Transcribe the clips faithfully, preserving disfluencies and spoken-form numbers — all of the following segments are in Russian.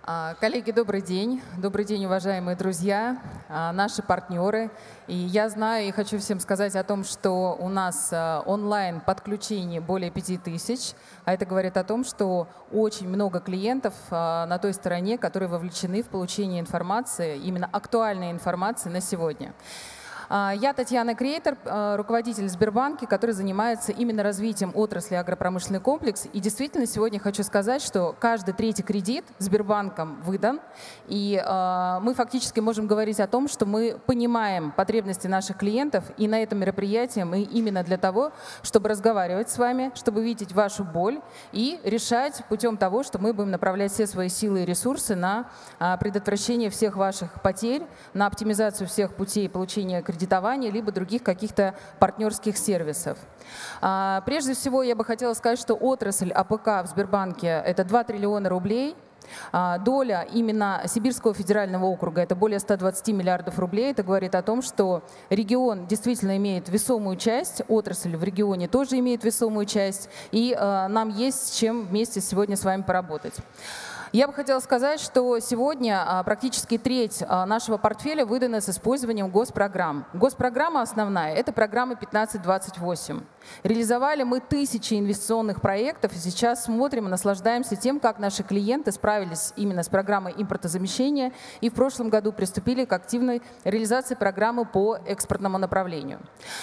А, Коллеги, добрый день. Добрый день, уважаемые друзья, а, наши партнеры. И я знаю и хочу всем сказать о том, что у нас а, онлайн подключение более пяти тысяч. А это говорит о том, что очень много клиентов а, на той стороне, которые вовлечены в получение информации, именно актуальной информации на сегодня. Я Татьяна Крейтер, руководитель Сбербанка, который занимается именно развитием отрасли агропромышленный комплекс. И действительно сегодня хочу сказать, что каждый третий кредит Сбербанком выдан. И мы фактически можем говорить о том, что мы понимаем потребности наших клиентов. И на этом мероприятии мы именно для того, чтобы разговаривать с вами, чтобы видеть вашу боль и решать путем того, что мы будем направлять все свои силы и ресурсы на предотвращение всех ваших потерь, на оптимизацию всех путей получения кредитов, кредитования, либо других каких-то партнерских сервисов. Прежде всего, я бы хотела сказать, что отрасль АПК в Сбербанке – это два триллиона рублей. Доля именно Сибирского федерального округа – это более ста двадцати миллиардов рублей. Это говорит о том, что регион действительно имеет весомую часть, отрасль в регионе тоже имеет весомую часть, и нам есть с чем вместе сегодня с вами поработать. Я бы хотела сказать, что сегодня практически треть нашего портфеля выдана с использованием госпрограмм. Госпрограмма основная – это программа пятнадцать двадцать восемь. Реализовали мы тысячи инвестиционных проектов, и сейчас смотрим и наслаждаемся тем, как наши клиенты справились именно с программой импортозамещения и в прошлом году приступили к активной реализации программы по экспортному направлению.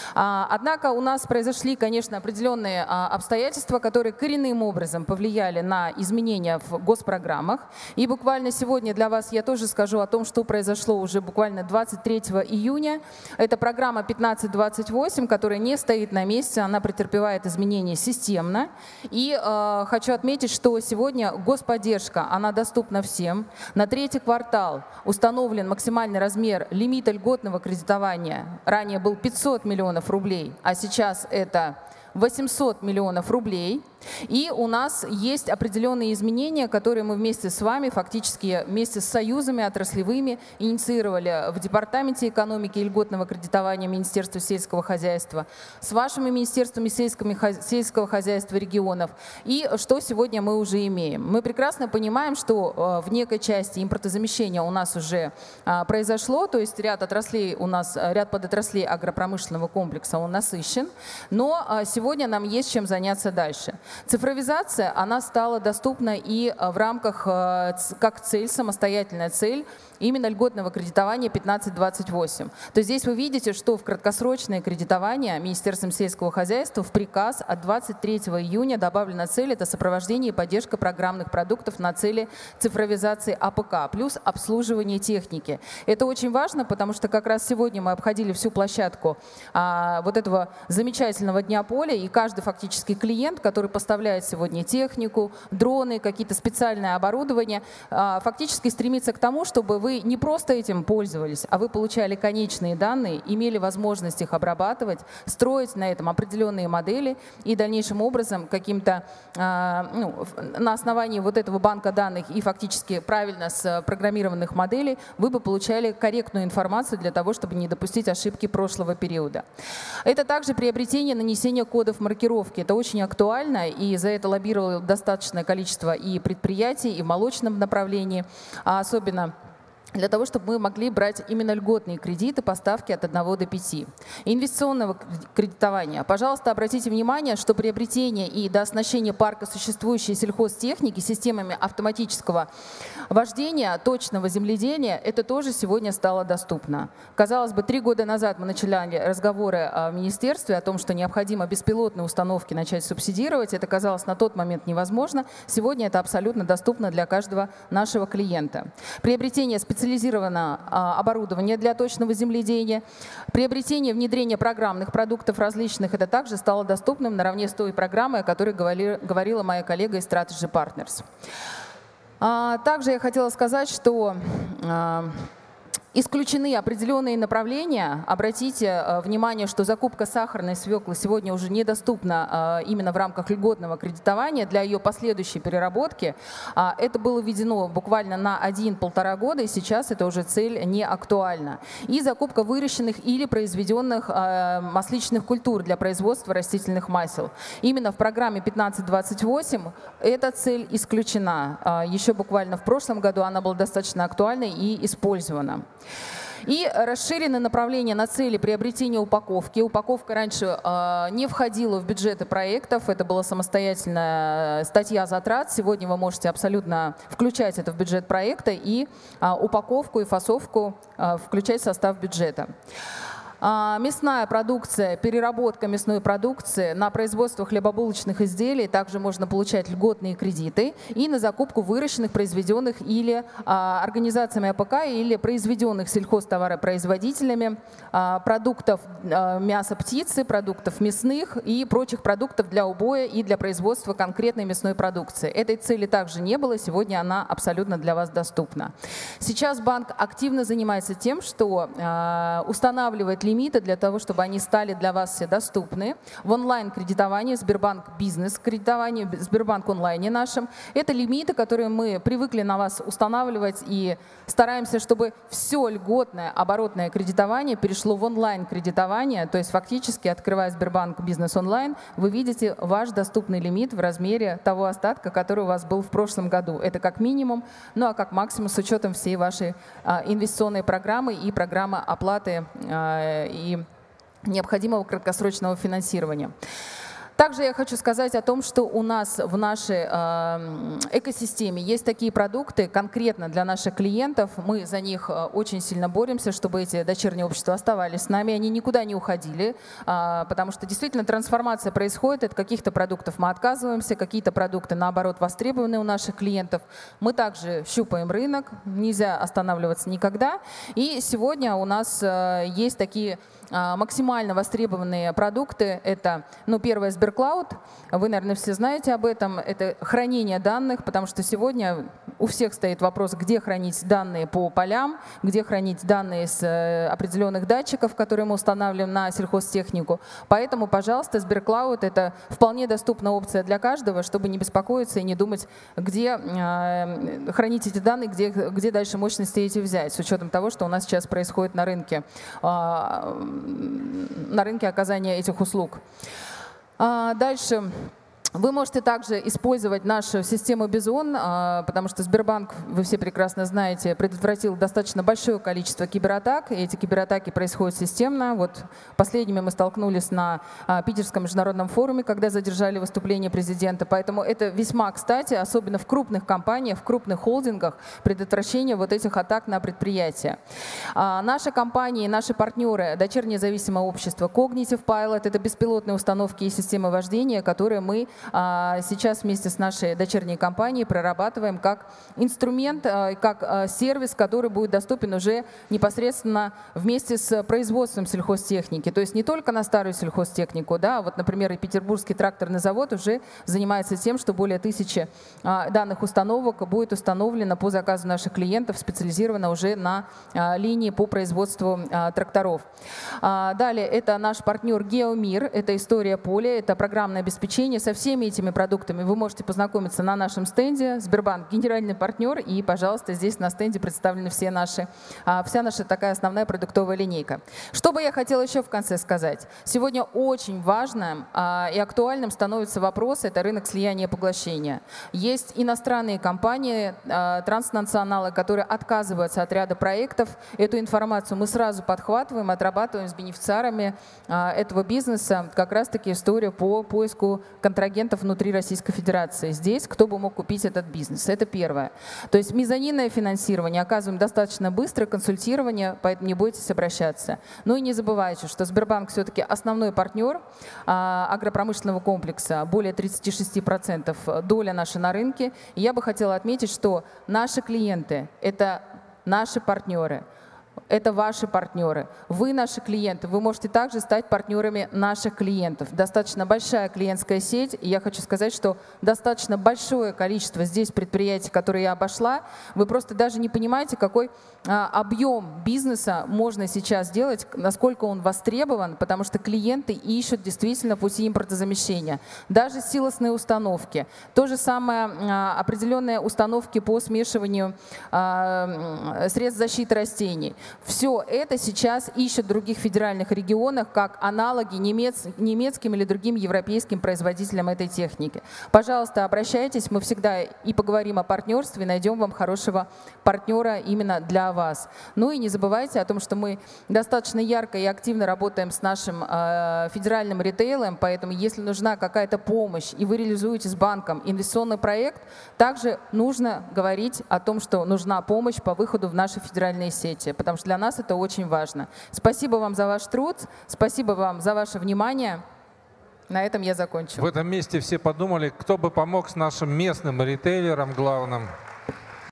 Однако у нас произошли, конечно, определенные обстоятельства, которые коренным образом повлияли на изменения в госпрограммах. И буквально сегодня для вас я тоже скажу о том, что произошло уже буквально двадцать третьего июня. Это программа пятнадцать двадцать восемь, которая не стоит на месте, она претерпевает изменения системно. И э, хочу отметить, что сегодня господдержка, она доступна всем. На третий квартал установлен максимальный размер лимита льготного кредитования. Ранее был пятьсот миллионов рублей, а сейчас это восемьсот миллионов рублей. И у нас есть определенные изменения, которые мы вместе с вами, фактически вместе с союзами отраслевыми, инициировали в Департаменте экономики и льготного кредитования Министерства сельского хозяйства, с вашими министерствами сельского хозяйства регионов. И что сегодня мы уже имеем? Мы прекрасно понимаем, что в некой части импортозамещения у нас уже произошло, то есть ряд отраслей у нас, ряд подотраслей агропромышленного комплекса, он насыщен, но сегодня нам есть чем заняться дальше. Цифровизация, она стала доступна и в рамках, как цель, самостоятельная цель, именно льготного кредитования пятнадцать двадцать восемь. То есть здесь вы видите, что в краткосрочное кредитование Министерством сельского хозяйства в приказ от двадцать третьего июня добавлена цель – это сопровождение и поддержка программных продуктов на цели цифровизации АПК, плюс обслуживание техники. Это очень важно, потому что как раз сегодня мы обходили всю площадку а, вот этого замечательного Дня поля, и каждый фактически клиент, который поставляет сегодня технику, дроны, какие-то специальное оборудование, а, фактически стремится к тому, чтобы вы не просто этим пользовались, а вы получали конечные данные, имели возможность их обрабатывать, строить на этом определенные модели и дальнейшим образом каким-то э, ну, на основании вот этого банка данных и фактически правильно спрограммированных моделей вы бы получали корректную информацию для того, чтобы не допустить ошибки прошлого периода. Это также приобретение нанесения кодов маркировки. Это очень актуально, и за это лоббировало достаточное количество и предприятий, и в молочном направлении, а особенно для того, чтобы мы могли брать именно льготные кредиты по ставке от одного до пяти. Инвестиционного кредитования. Пожалуйста, обратите внимание, что приобретение и дооснащение парка существующей сельхозтехники системами автоматического вождения, точного земледелия, это тоже сегодня стало доступно. Казалось бы, три года назад мы начали разговоры в министерстве о том, что необходимо беспилотные установки начать субсидировать. Это казалось на тот момент невозможно. Сегодня это абсолютно доступно для каждого нашего клиента. Приобретение специализированного специализированное оборудование для точного земледения. Приобретение, внедрение программных продуктов различных, это также стало доступным наравне с той программой, о которой говорила моя коллега из Strategy Partners. Также я хотела сказать, что Исключены определенные направления. Обратите внимание, что закупка сахарной свеклы сегодня уже недоступна именно в рамках льготного кредитования для ее последующей переработки. Это было введено буквально на один-полтора года, и сейчас эта уже цель не актуальна. И закупка выращенных или произведенных масличных культур для производства растительных масел. Именно в программе пятнадцать двадцать восемь эта цель исключена. Еще буквально в прошлом году она была достаточно актуальной и использована. И расширены направления на цели приобретения упаковки. Упаковка раньше э, не входила в бюджеты проектов, это была самостоятельная статья затрат. Сегодня вы можете абсолютно включать это в бюджет проекта и э, упаковку и фасовку э, включать в состав бюджета. Мясная продукция, переработка мясной продукции на производство хлебобулочных изделий также можно получать льготные кредиты и на закупку выращенных, произведенных или а, организациями АПК или произведенных сельхозтоваропроизводителями а, продуктов а, мяса птицы, продуктов мясных и прочих продуктов для убоя и для производства конкретной мясной продукции. Этой цели также не было, сегодня она абсолютно для вас доступна. Сейчас банк активно занимается тем, что а, устанавливает лимиты лимиты для того, чтобы они стали для вас все доступны. В онлайн-кредитовании, Сбербанк бизнес-кредитовании, Сбербанк онлайне нашем. Это лимиты, которые мы привыкли на вас устанавливать и стараемся, чтобы все льготное оборотное кредитование перешло в онлайн-кредитование. То есть фактически, открывая Сбербанк бизнес онлайн, вы видите ваш доступный лимит в размере того остатка, который у вас был в прошлом году. Это как минимум, ну а как максимум с учетом всей вашей а, инвестиционной программы и программы оплаты а, и необходимого краткосрочного финансирования. Также я хочу сказать о том, что у нас в нашей э, экосистеме есть такие продукты конкретно для наших клиентов. Мы за них очень сильно боремся, чтобы эти дочерние общества оставались с нами, они никуда не уходили, э, потому что действительно трансформация происходит, от каких-то продуктов мы отказываемся, какие-то продукты, наоборот, востребованы у наших клиентов. Мы также щупаем рынок, нельзя останавливаться никогда. И сегодня у нас э, есть такие э, максимально востребованные продукты. Это, ну, первое, Сберклауд, вы, наверное, все знаете об этом, это хранение данных, потому что сегодня у всех стоит вопрос, где хранить данные по полям, где хранить данные с определенных датчиков, которые мы устанавливаем на сельхозтехнику. Поэтому, пожалуйста, Сберклауд — это вполне доступная опция для каждого, чтобы не беспокоиться и не думать, где э, хранить эти данные, где, где дальше мощности эти взять, с учетом того, что у нас сейчас происходит на рынке, э, на рынке оказания этих услуг. Дальше. Вы можете также использовать нашу систему Бизон, потому что Сбербанк, вы все прекрасно знаете, предотвратил достаточно большое количество кибератак, и эти кибератаки происходят системно. Вот последними мы столкнулись на Питерском международном форуме, когда задержали выступление президента. Поэтому это весьма кстати, особенно в крупных компаниях, в крупных холдингах, предотвращение вот этих атак на предприятия. Наши компании, наши партнеры, дочернее зависимое общество Cognitive Pilot, это беспилотные установки и системы вождения, которые мы сейчас вместе с нашей дочерней компанией прорабатываем как инструмент, как сервис, который будет доступен уже непосредственно вместе с производством сельхозтехники. То есть не только на старую сельхозтехнику, да, вот, например, и Петербургский тракторный завод уже занимается тем, что более тысячи данных установок будет установлено по заказу наших клиентов, специализировано уже на линии по производству тракторов. Далее, это наш партнер Геомир, это история поля, это программное обеспечение со всеми всеми этими продуктами вы можете познакомиться на нашем стенде. Сбербанк — генеральный партнер, и, пожалуйста, здесь на стенде представлены все наши, вся наша такая основная продуктовая линейка. Что бы я хотела еще в конце сказать? Сегодня очень важным и актуальным становится вопрос — это рынок слияния и поглощения. Есть иностранные компании, транснационалы, которые отказываются от ряда проектов. Эту информацию мы сразу подхватываем, отрабатываем с бенефициарами этого бизнеса. Как раз-таки история по поиску контрагентов внутри Российской Федерации. Здесь кто бы мог купить этот бизнес? Это первое. То есть мезонинное финансирование оказываем достаточно быстро, консультирование, поэтому не бойтесь обращаться. Ну и не забывайте, что Сбербанк все-таки основной партнер а, агропромышленного комплекса, более тридцати шести процентов доля наша на рынке. И я бы хотела отметить, что наши клиенты — это наши партнеры. – это ваши партнеры. Вы наши клиенты. Вы можете также стать партнерами наших клиентов. Достаточно большая клиентская сеть. И я хочу сказать, что достаточно большое количество здесь предприятий, которые я обошла. Вы просто даже не понимаете, какой а, объем бизнеса можно сейчас делать, насколько он востребован, потому что клиенты ищут действительно пути импортозамещения. Даже силосные установки. То же самое а, определенные установки по смешиванию а, средств защиты растений. Все это сейчас ищут в других федеральных регионах как аналоги немец, немецким или другим европейским производителям этой техники. Пожалуйста, обращайтесь, мы всегда и поговорим о партнерстве, найдем вам хорошего партнера именно для вас. Ну и не забывайте о том, что мы достаточно ярко и активно работаем с нашим э, федеральным ритейлом, поэтому если нужна какая-то помощь и вы реализуете с банком инвестиционный проект, также нужно говорить о том, что нужна помощь по выходу в наши федеральные сети, потому что для нас это очень важно. Спасибо вам за ваш труд, спасибо вам за ваше внимание. На этом я закончу. В этом месте все подумали, кто бы помог с нашим местным ритейлером главным.